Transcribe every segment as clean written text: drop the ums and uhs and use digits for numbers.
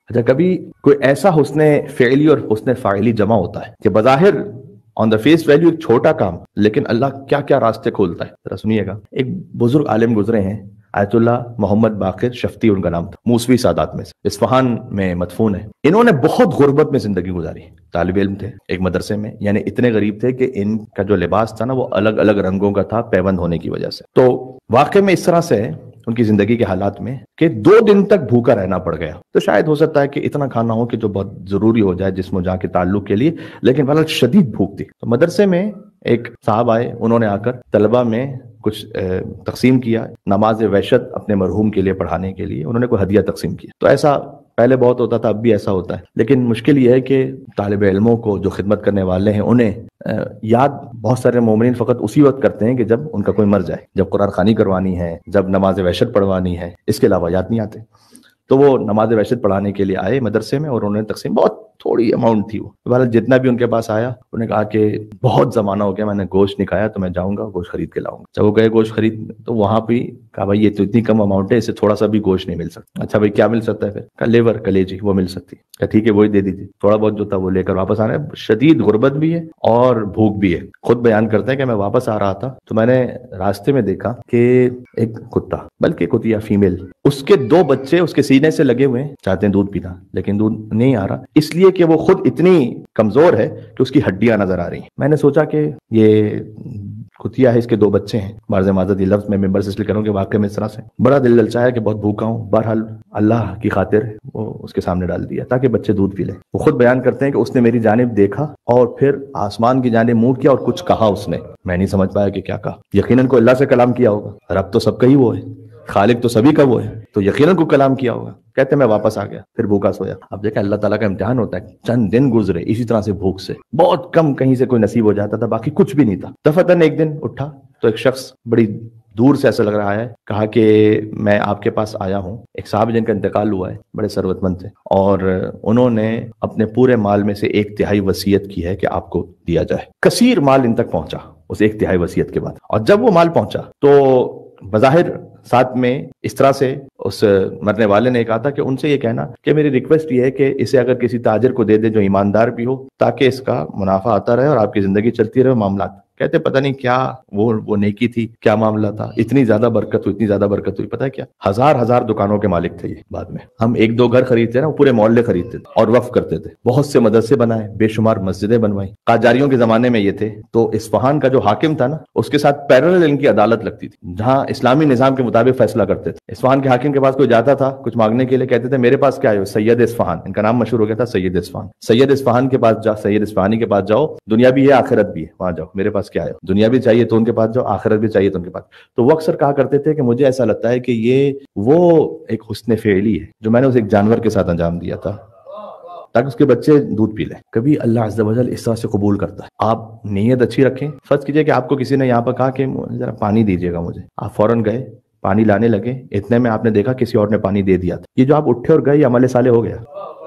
اچھا کبھی کوئی ایسا حسن فعلی اور حسن فاعلی جمع ہوتا ہے کہ بظاہر آن دا فیس ویلیو ایک چھوٹا کام، لیکن اللہ کیا کیا راستے کھولتا ہے. ذرا سنیے گا. ایک بزرگ عالم گزرے ہیں، آیت اللہ محمد باقر شفتی ان کا نام تھا، موسوی سادات میں سے، اصفہان میں مدفون ہے. انہوں نے بہت غربت میں زندگی گزاری. طالب علم تھے ایک مدرسے میں، یعنی اتنے غریب تھے کہ ان کا جو لباس تھا نا وہ الگ الگ رنگوں کا تھا پیوند ہونے کی وجہ سے. تو واقع میں اس طرح سے ان کی زندگی کے حالات میں کہ 2 دن تک بھوکا رہنا پڑ گیا. تو شاید ہو سکتا ہے کہ اتنا کھانا ہو کہ جو بہت ضروری ہو جائے جسم و جان کے تعلق کے لیے، لیکن بہرحال شدید بھوک تھی. تو مدرسے میں ایک صاحب آئے، انہوں نے آ کر طلبہ میں کچھ تقسیم کیا، نماز وحشت اپنے مرحوم کے لیے پڑھانے کے لیے انہوں نے کوئی ہدیہ تقسیم کیا. تو ایسا پہلے بہت ہوتا تھا، اب بھی ایسا ہوتا ہے، لیکن مشکل یہ ہے کہ طالب علموں کو جو خدمت کرنے والے ہیں انہیں یاد بہت سارے مومنین فقط اسی وقت کرتے ہیں کہ جب ان کا کوئی مر جائے، جب قرآن خوانی کروانی ہے، جب نماز وحشت پڑھوانی ہے، اس کے علاوہ یاد نہیں آتے. تو وہ نماز وحشت پڑھانے کے لیے آئے مدرسے میں، اور انہوں نے تقسیم، بہت تھوڑی اماؤنٹ تھی، وہ جتنا بھی ان کے پاس آیا انہوں نے کہا کہ بہت زمانہ ہو گیا میں نے گوشت نہیں کھایا، تو میں جاؤں گا گوشت خرید کے لاؤں گا. جب وہ گئے گوشت خرید، تو وہاں پہ کہا بھائی یہ تو اتنی کم اماؤنٹ ہے، اس سے تھوڑا سا بھی گوشت نہیں مل سکتا. اچھا بھائی کیا مل سکتا ہے پھر؟ کہا لیور کلیجی وہ مل سکتی. کہا ٹھیک ہے وہی دے دیجیے. تھوڑا بہت جو تھا وہ لے کر واپس آنا ہے. شدید غربت بھی ہے اور بھوک بھی ہے. خود بیان کرتے ہیں کہ میں واپس آ رہا تھا تو میں نے راستے میں دیکھا کہ ایک کتا، بلکہ کتیا فیمیل، اس کے 2 بچے اس کے سینے سے لگے ہوئے ہیں، چاہتے ہیں دودھ پینا لیکن دودھ نہیں آ رہا، اس لیے کہ وہ خود اتنی کمزور ہے کہ اس کی ہڈیاں نظر آ رہی ہیں. میں نے سوچا کہ یہ کتیا ہے، اس کے 2 بچے ہیں. معذ معذرت یہ لفظ میں ممبر سے اس لیے کروں کہ واقعہ میں اس طرح سے بڑا دل للچایا کہ بہت بھوکا ہوں. بہرحال اللہ کی خاطر وہ اس کے سامنے ڈال دیا تاکہ بچے دودھ پی لیں. وہ خود بیان کرتے ہیں کہ اس نے میری جانب دیکھا اور پھر آسمان کی جانب منہ کیا اور کچھ کہا اس نے. میں نہیں سمجھ پایا کہ کیا کہا. یقیناً کوئی اللہ سے کلام کیا ہوگا، رب تو سب کا ہی وہ ہے، خالق تو سبھی کا وہ ہے، تو یقیناً کو کلام کیا ہوگا. کہتے میں واپس آ گیا، پھر بھوکا سویا. اب دیکھیں اللہ تعالیٰ کا امتحان ہوتا ہے. چند دن گزرے اسی طرح سے بھوک سے، بہت کم کہیں سے کوئی نصیب ہو جاتا تھا، باقی کچھ بھی نہیں تھا. دفعتاً ایک دن اٹھا تو ایک شخص بڑی دور سے ایسا لگ رہا ہے، کہا کہ میں آپ کے پاس آیا ہوں. ایک صاحب جن کا انتقال ہوا ہے، بڑے ثروت مند تھے، اور انہوں نے اپنے پورے مال میں سے 1/3 وصیت کی ہے کہ آپ کو دیا جائے. کثیر مال ان تک پہنچا اس 1/3 وصیت کے بعد. اور جب وہ مال پہنچا تو بظاہر ساتھ میں اس طرح سے اس مرنے والے نے کہا تھا کہ ان سے یہ کہنا کہ میری ریکویسٹ یہ ہے کہ اسے اگر کسی تاجر کو دے دے جو ایماندار بھی ہو، تاکہ اس کا منافع آتا رہے اور آپ کی زندگی چلتی رہے. معاملات کہتے پتہ نہیں کیا وہ نیکی تھی، کیا معاملہ تھا، اتنی زیادہ برکت ہوئی، اتنی زیادہ برکت ہوئی. پتہ ہے کیا، ہزار دکانوں کے مالک تھے یہ. بعد میں ہم 1-2 گھر خریدتے نا، وہ پورے محلے خریدتے تھے اور وقف کرتے تھے. بہت سے مدرسے بنائے، بے شمار مسجدیں بنوائی. قاجاریوں کے زمانے میں یہ تھے. تو اصفہان کا جو حاکم تھا نا، اس کے ساتھ پیرلل ان کی عدالت لگتی تھی، جہاں اسلامی نظام کے مطابق فیصلہ کرتے تھے. اصفہان کے حاکم کے پاس کوئی جاتا تھا کچھ مانگنے کے لیے، کہتے تھے میرے پاس کیا ہے، سید اصفہان، ان کا نام مشہور ہو گیا تھا سید اصفہان. سید اصفہان کے پاس جا، سید اصفہانی کے پاس جاؤ، دنیا بھی ہے آخرت بھی ہے، وہاں جاؤ. میرے پاس کیا ہے، دنیا بھی چاہیے تو ان کے پاس جاؤ، آخرت بھی چاہیے تو ان کے پاس. تو وہ اکثر کہا کرتے تھے کہ مجھے ایسا لگتا ہے کہ یہ وہ ایک حسن فعلی ہے جو میں نے اسے ایک جانور کے ساتھ انجام دیا تھا تاکہ اس کے بچے دودھ پی لیں. کبھی اللہ عز و جل اس طرح سے قبول کرتا ہے. آپ نیت اچھی رکھیں. فرض کیجئے کہ آپ کو کسی نے یہاں پر کہا کہ ذرا پانی دیجیے گا مجھے، آپ فوراً گئے پانی لانے لگے، اتنے میں آپ نے دیکھا کسی اور نے پانی دے دیا تھا. یہ جو آپ اٹھے اور گئے، یہ عمل صالح ہو گیا،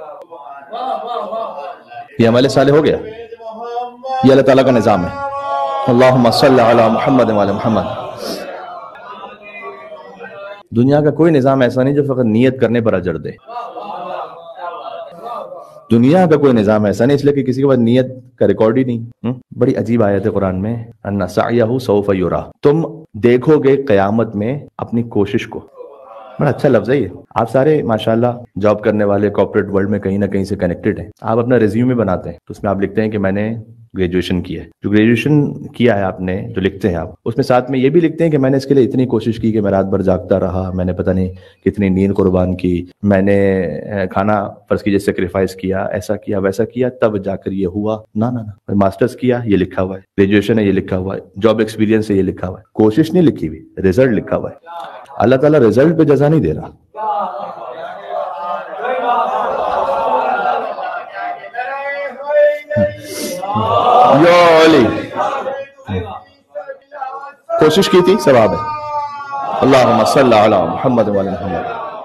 یہ عمل صالح ہو گیا. یہ اللہ تعالیٰ کا نظام ہے. اللہم صلی علی محمد وعلی محمد. دنیا کا کوئی نظام ایسا نہیں جو فقط نیت کرنے پر اجر دے. دنیا کا کوئی نظام ایسا نہیں، اس لیے کہ کسی کے بعد نیت کا ریکارڈ ہی نہیں. بڑی عجیب آیت ہے قرآن میں، ان سعیہ سوف یرا، تم دیکھو گے قیامت میں اپنی کوشش کو. بڑا اچھا لفظ ہے یہ. آپ سارے ماشاءاللہ جاب کرنے والے کارپوریٹ ورلڈ میں کہیں نہ کہیں سے کنیکٹڈ ہیں. آپ اپنا ریزیومے بناتے ہیں تو اس میں آپ لکھتے ہیں کہ میں نے گریجویشن کی ہے. جو گریجویشن کیا ہے آپ نے، جو لکھتے ہیں آپ، اس میں ساتھ میں یہ بھی لکھتے ہیں کہ میں نے اس کے لیے اتنی کوشش کی کہ میں رات بھر جاگتا رہا، میں نے پتہ نہیں کتنی نیند قربان کی، میں نے کھانا فرض کیجیے سیکریفائس کیا، ایسا کیا ویسا کیا، تب جا کر یہ ہوا. نہ ماسٹرز کیا یہ لکھا ہوا ہے، گریجویشن ہے یہ لکھا ہوا ہے، جاب ایکسپیرینس ہے یہ لکھا ہوا ہے. کوشش نہیں لکھی ہوئی، رزلٹ لکھا ہوا ہے. اللہ تعالیٰ رزلٹ پہ جزا نہیں دے رہا. کوشش کی تھی، ثواب ہے. اللہم صلی علی محمد وعلی محمد.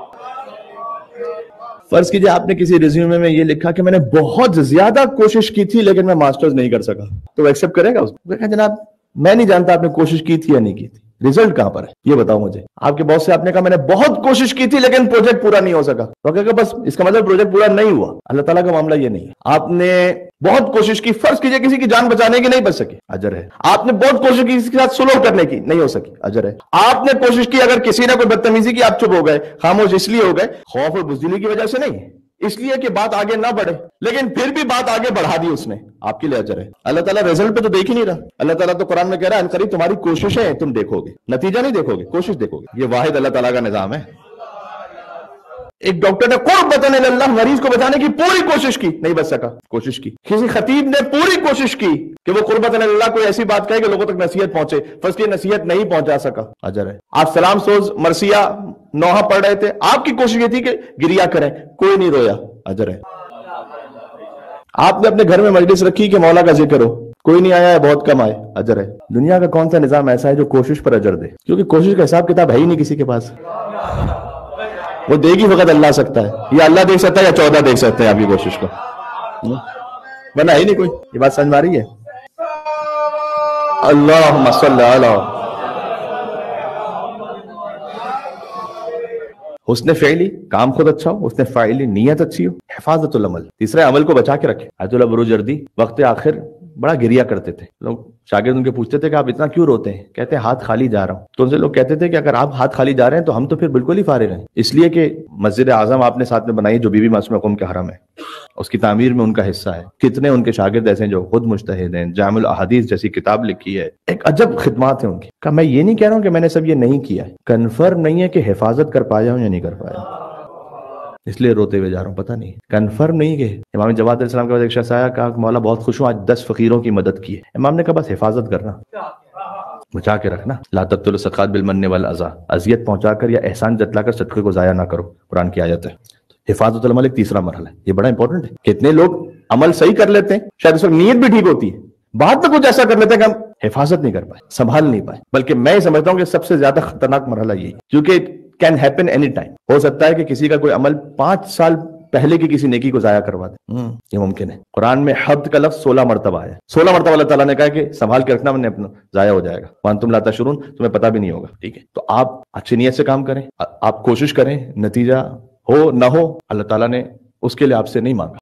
فرض کیجئے آپ نے کسی ریزیومے میں یہ لکھا کہ میں نے بہت زیادہ کوشش کی تھی لیکن میں ماسٹرز نہیں کر سکا، تو وہ ایکسیپٹ کرے گا اس کو؟ جناب میں نہیں جانتا آپ نے کوشش کی تھی یا نہیں کی تھی. रिजल्ट कहां पर है ये बताओ मुझे। आपके बॉस से आपने कहा मैंने बहुत कोशिश की थी लेकिन प्रोजेक्ट पूरा नहीं हो सका, तो कहेगा बस इसका मतलब प्रोजेक्ट पूरा नहीं हुआ। अल्लाह ताला का मामला ये नहीं है। आपने बहुत कोशिश की, फर्ज कीजिए किसी की जान बचाने की, नहीं बच सकी, अजर है। आपने बहुत कोशिश की किसी के साथ सुलह करने की, नहीं हो सकी, अजर है। आपने कोशिश की, अगर किसी ने कोई बदतमीजी की आप चुप हो गए, खामोश इसलिए हो गए खौफ और बुज़दिली की वजह से नहीं, इसलिए कि बात आगे ना बढ़े, लेकिन फिर भी बात आगे बढ़ा दी उसने, आपके लिए अजर है। अल्लाह ताला रिजल्ट पे तो देख ही नहीं रहा। अल्लाह ताला तो कुरान में कह रहा है अनकरीब तुम्हारी कोशिशें तुम देखोगे, नतीजा नहीं देखोगे, कोशिश देखोगे। ये वाहिद अल्लाह ताला का निजाम है। एक डॉक्टर ने कुर्बतन इल्लल्लाह मरीज को बचाने की पूरी कोशिश की, नहीं बच सका, कोशिश की। किसी खतीब ने पूरी कोशिश की कि वो कुर्बतन इल्लल्लाह कोई ऐसी बात कहे कि लोगों तक नसीहत पहुंचे, फर्स्ट ये नसीहत नहीं पहुंचा सका, अजर है। आप सलाम सोज मरसिया नौहा पढ़ रहे थे, आपकी कोशिश ये थी कि गिरिया करें, कोई नहीं रोया, अजर है। आपने अपने घर में मजलिस रखी कि मौला का जिक्र हो, कोई नहीं आया है, बहुत कम आए, अजर है। दुनिया का कौन सा निजाम ऐसा है जो कोशिश पर अजर दे? क्योंकि कोशिश का हिसाब किताब है ही नहीं किसी के पास। वो देगी वक्त अल्लाह सकता है, या अल्लाह देख सकता है या 14 देख सकते हैं आपकी कोशिश को, बना ही नहीं कोई। ये बात समझ में आ रही है? अल्लाहुम्मा सल्ली अला हुस्न फ़इली, काम खुद अच्छा हो, हुस्न फ़ाइली नीयत अच्छी हो, हिफाजतुल अमल, तीसरा अमल को बचा के रखे। आयतुल्लाह बुरुजर्दी वक्त आखिर बड़ा गिरिया करते थे। लोग शागिर्द उनके पूछते थे कि आप इतना क्यों रोते हैं? कहते हैं हाथ खाली जा रहा हूं। तो उनसे लोग कहते थे कि अगर आप हाथ खाली जा रहे हैं तो हम तो फिर बिल्कुल ही फारिग हैं, इसलिए कि मस्जिद आजम आपने साथ में बनाई जो बीबी मासूमा कौम के हरम है, उसकी तामीर में उनका हिस्सा है। कितने उनके शागिर्द ऐसे हैं जो खुद मुज्तहिद हैं, जामुल अहादीस जैसी किताब लिखी है, एक अजब खिदमत है उनकी। कहा मैं ये नहीं कह रहा हूं कि मैंने सब ये नहीं किया है, कन्फर्म नहीं है कि हिफाजत कर पाया हूं या नहीं कर पाया, इसलिए रोते हुए जा रहा हूं, पता नहीं, कन्फर्म नहीं है। इमाम जवाद अलैहिस्सलाम के पास एक शख्स आया, कहा मौला बहुत खुश हूं आज 10 फकीरों की मदद की है। इमाम ने कहा बस हिफाजत करना, बचा के रखना, ला तब्तुलु सदक़ात बिल मन्नि वल अज़ा, अज़ियत पहुंचाकर या एहसान जतलाकर सदक़े को जाया ना करो, कुरान की आयत है। हिफाजतुल अमल एक तीसरा मरहला है, ये बड़ा इंपॉर्टेंट है। कितने लोग अमल सही कर लेते हैं, शायद उस वक्त नीयत भी ठीक होती है, बाद में कुछ ऐसा कर लेते हैं कि हम हिफाजत नहीं कर पाए, संभाल नहीं पाए। बल्कि मैं समझता हूं कि सबसे ज्यादा खतरनाक मरहला यही, क्योंकि कैन हैपन एनी टाइम, हो सकता है कि किसी का कोई अमल 5 साल पहले की किसी नेकी को जाया करवा दे, ये मुमकिन है। कुरान में हब्द का लफ्ज 16 मरतबा है, 16 मरतबा अल्लाह ताला ने कहा कि संभाल के रखना, मैंने अपना जाया हो जाएगा, वन तुम ला तशउरून, तुम्हें पता भी नहीं होगा, ठीक है। तो आप अच्छी नीयत से काम करें, आप कोशिश करें, नतीजा हो ना हो अल्लाह ताला ने उसके लिए आपसे नहीं मांगा।